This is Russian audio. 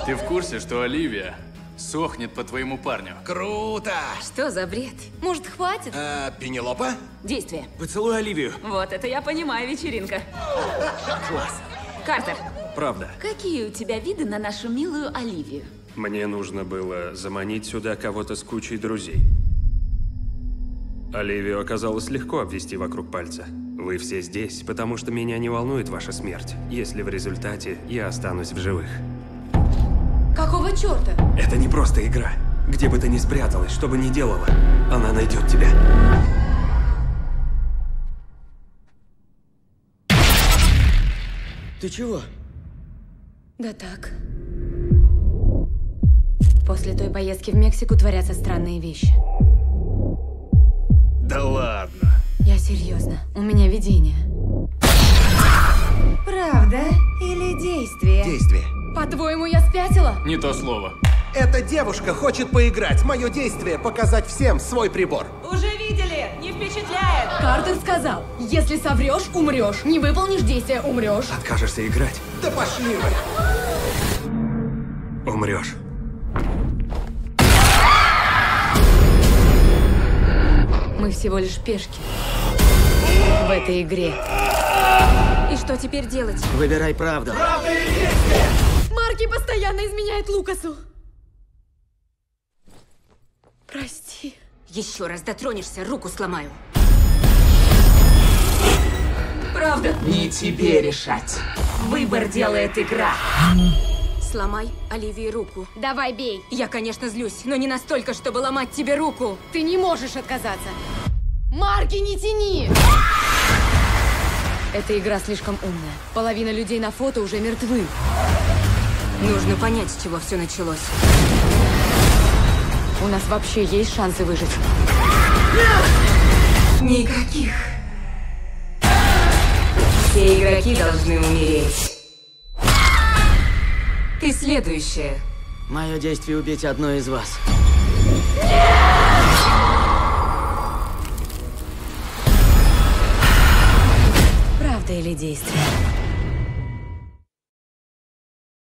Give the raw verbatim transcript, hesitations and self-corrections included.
Ты в курсе, что Оливия сохнет по твоему парню? Круто! Что за бред? Может, хватит? А, Пенелопа? Действие. Поцелуй Оливию. Вот это я понимаю, вечеринка. Класс. Картер, Правда. какие у тебя виды на нашу милую Оливию? Мне нужно было заманить сюда кого-то с кучей друзей. Оливию оказалось легко обвести вокруг пальца. Вы все здесь, потому что меня не волнует ваша смерть, если в результате я останусь в живых. Какого черта? Это не просто игра. Где бы ты ни спряталась, что бы ни делала, она найдет тебя. Ты чего? Да так. После той поездки в Мексику творятся странные вещи. Да ладно. Я серьезно. У меня видение. Правда или действие? Действие. По-твоему, я спятила? Не то слово. Эта девушка хочет поиграть. Мое действие — показать всем свой прибор. Уже видели, не впечатляет. Картер сказал, если соврешь, умрешь. Не выполнишь действие, умрешь. Откажешься играть, Да пошли вы! умрешь. Мы всего лишь пешки в этой игре. И что теперь делать? Выбирай правду. Марки постоянно изменяет Лукасу. Прости. Еще раз дотронешься, руку сломаю. Правда? Не тебе решать. Выбор делает игра. Сломай Оливии руку. Давай, бей. Я, конечно, злюсь, но не настолько, чтобы ломать тебе руку. Ты не можешь отказаться. Марки, не тяни! Эта игра слишком умная. Половина людей на фото уже мертвы. Нужно понять, с чего все началось. У нас вообще есть шансы выжить? Никаких. Все игроки должны умереть. Ты следующая. Мое действие убить одну из вас. Нет!